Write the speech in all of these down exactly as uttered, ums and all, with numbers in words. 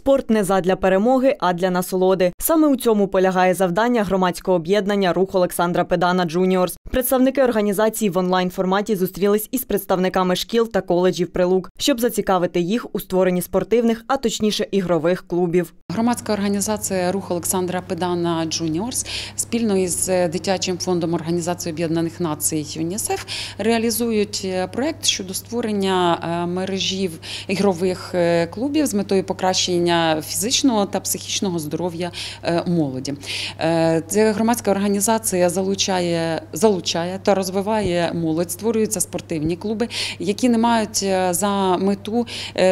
Спорт не задля перемоги, а для насолоди. Саме у цьому полягає завдання громадського об'єднання «Рух Олександра Педана Джуніорс». Представники організації в онлайн-форматі зустрілись із представниками шкіл та коледжів Прилук, щоб зацікавити їх у створенні спортивних, а точніше ігрових клубів. Громадська організація «Рух Олександра Педана Джуніорс» спільно із Дитячим фондом Організації Об'єднаних Націй ЮНІСЕФ реалізують проєкт щодо створення мережі ігрових клубів з метою покращення фізичного та психічного здоров'я молоді. Ця громадська організація залучає, залучає та розвиває молодь, створюються спортивні клуби, які не мають за мету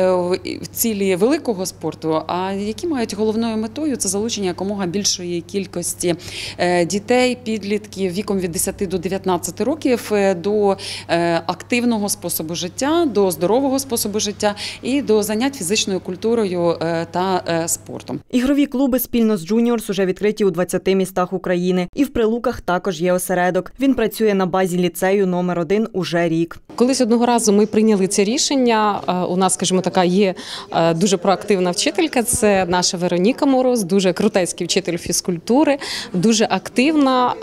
цілі великого спорту, а які мають головною метою – це залучення якомога більшої кількості дітей, підлітків віком від десяти до дев'ятнадцяти років до активного способу життя, до здорового способу життя і до занять фізичною культурою та спортом. Ігрові клуби спільно з Джуніорс уже відкриті у двадцяти містах України. І в Прилуках також є осередок. Він працює на базі ліцею номер один уже рік. Колись одного разу ми прийняли це рішення. У нас, скажімо, така є дуже проактивна вчителька. Це наша Вероніка Мороз, дуже крутецький вчитель фізкультури, дуже активна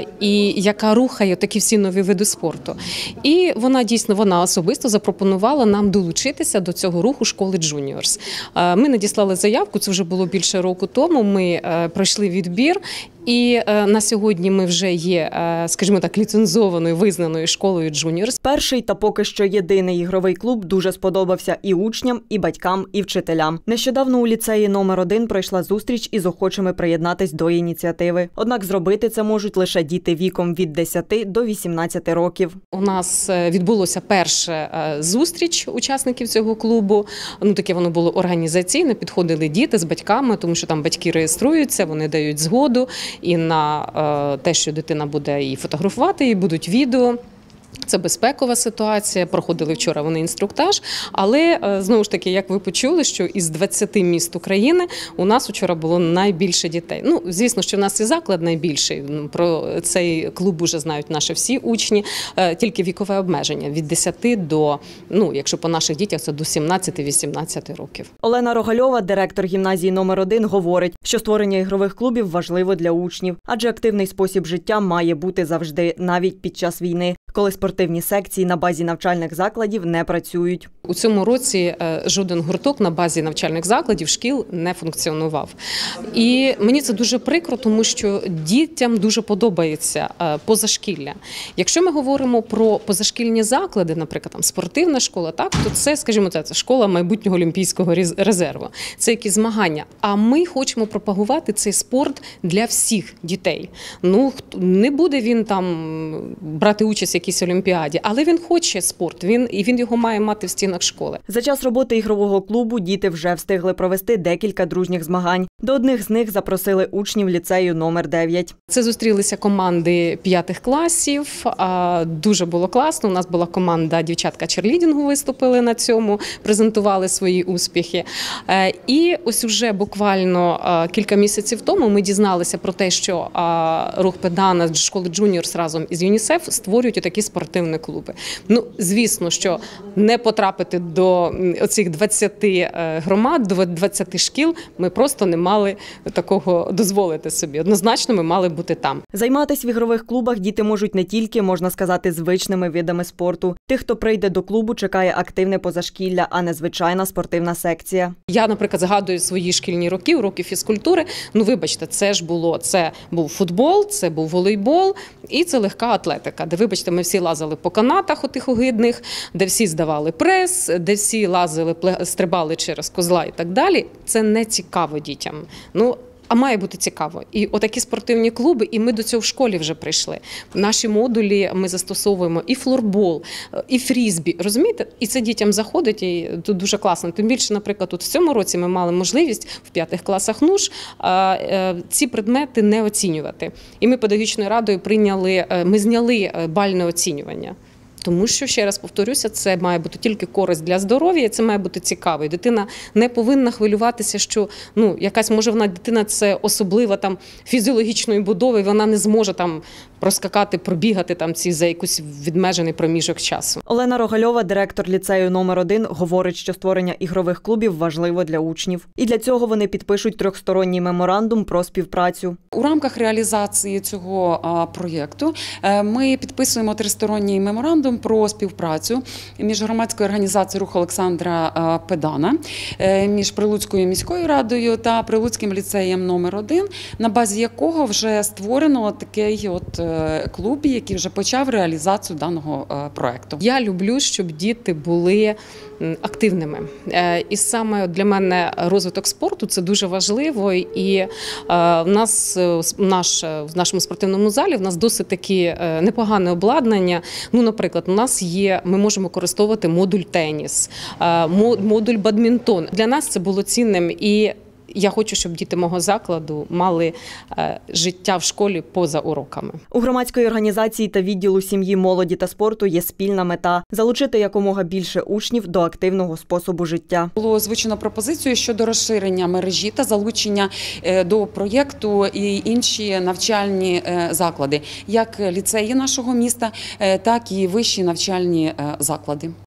і яка рухає такі всі нові види спорту. І вона дійсно, вона особисто запропонувала нам долучитися до цього руху школи Джуніорс. Ми надіслали заявку, це вже було більше року тому, ми пройшли відбір. І на сьогодні ми вже є, скажімо так, ліцензованою, визнаною школою Джуніорс. Перший та поки що єдиний ігровий клуб дуже сподобався і учням, і батькам, і вчителям. Нещодавно у ліцеї номер один пройшла зустріч із охочими приєднатись до ініціативи. Однак зробити це можуть лише діти віком від десяти до вісімнадцяти років. У нас відбулося перша зустріч учасників цього клубу. Ну, таке воно було організаційне, підходили діти з батьками, тому що там батьки реєструються, вони дають згоду і на те, що дитина буде і фотографувати, і будуть відео. Це безпекова ситуація, проходили вчора вони інструктаж, але, знову ж таки, як ви почули, що із двадцяти міст України у нас вчора було найбільше дітей. Ну, звісно, що в нас і заклад найбільший, про цей клуб уже знають наші всі учні, тільки вікове обмеження від десяти до, ну, якщо по наших дітях, це до сімнадцяти-вісімнадцяти років. Олена Рогальова, директор гімназії номер один, говорить, що створення ігрових клубів важливо для учнів, адже активний спосіб життя має бути завжди, навіть під час війни, коли спортивні секції на базі навчальних закладів не працюють. У цьому році жоден гурток на базі навчальних закладів, шкіл не функціонував. І мені це дуже прикро, тому що дітям дуже подобається позашкілля. Якщо ми говоримо про позашкільні заклади, наприклад, там спортивна школа, так, то це, скажімо, це школа майбутнього олімпійського резерву. Це якісь змагання. А ми хочемо пропагувати цей спорт для всіх дітей. Ну, не буде він там брати участь в якійсь олімпіаді, але він хоче спорт, він, і він його має мати в стінах школи. За час роботи ігрового клубу діти вже встигли провести декілька дружніх змагань. До одних з них запросили учнів ліцею номер дев'ять. Це зустрілися команди п'ятих класів, дуже було класно. У нас була команда дівчатка черлідінгу, виступили на цьому, презентували свої успіхи. І ось уже буквально кілька місяців тому ми дізналися про те, що рух Педана з школи Джуніорс разом із ЮНІСЕФ створюють такі спортивні клуби. Ну, звісно, що не потрапити до оцих двадцяти громад, до двадцяти шкіл, ми просто не мали такого дозволити собі. Однозначно, ми мали бути там. Займатися в ігрових клубах діти можуть не тільки, можна сказати, звичними видами спорту. Тих, хто прийде до клубу, чекає активне позашкілля, а не звичайна спортивна секція. Я, наприклад, згадую свої шкільні роки, уроки фізкультури. Ну, вибачте, це ж було, це був футбол, це був волейбол і це легка атлетика, де, вибачте, ми всі лазили по канатах отих огидних, де всі здавали прес, де всі лазили, стрибали через козла і так далі. Це не цікаво дітям. Ну, а має бути цікаво. І отакі спортивні клуби, і ми до цього в школі вже прийшли. В наші модулі ми застосовуємо і флорбол, і фрізбі, розумієте? І це дітям заходить, і тут дуже класно. Тим більше, наприклад, тут в цьому році ми мали можливість в п'ятих класах НУШ ці предмети не оцінювати. І ми педагогічною радою прийняли, ми зняли бальне оцінювання. Тому що, ще раз повторюся, це має бути тільки користь для здоров'я, і це має бути цікаво. І дитина не повинна хвилюватися, що ну, якась, може, вона дитина це особлива там фізіологічної будови, вона не зможе там проскакати, пробігати там ці за якийсь відмежений проміжок часу. Олена Рогальова, директор ліцею номер один, говорить, що створення ігрових клубів важливо для учнів. І для цього вони підпишуть трьохсторонній меморандум про співпрацю. У рамках реалізації цього а, проєкту е, ми підписуємо тристоронній меморандум про співпрацю між громадською організацією «Рух Олександра а, Педана», е, між Прилуцькою міською радою та Прилуцьким ліцеєм номер один, на базі якого вже створено такий от е, клуб, який вже почав реалізацію даного е, проєкту. Я люблю, щоб діти були активними. І саме для мене розвиток спорту – це дуже важливо. І в нас, наш, в нашому спортивному залі в нас досить такі непогане обладнання. Ну, наприклад, у нас є, ми можемо використовувати модуль теніс, модуль бадмінтон. Для нас це було цінним. І я хочу, щоб діти мого закладу мали е, життя в школі поза уроками. У громадської організації та відділу сім'ї, молоді та спорту є спільна мета – залучити якомога більше учнів до активного способу життя. Було озвучено пропозицію щодо розширення мережі та залучення е, до проєкту і інші навчальні е, заклади, як ліцеї нашого міста, е, так і вищі навчальні е, заклади.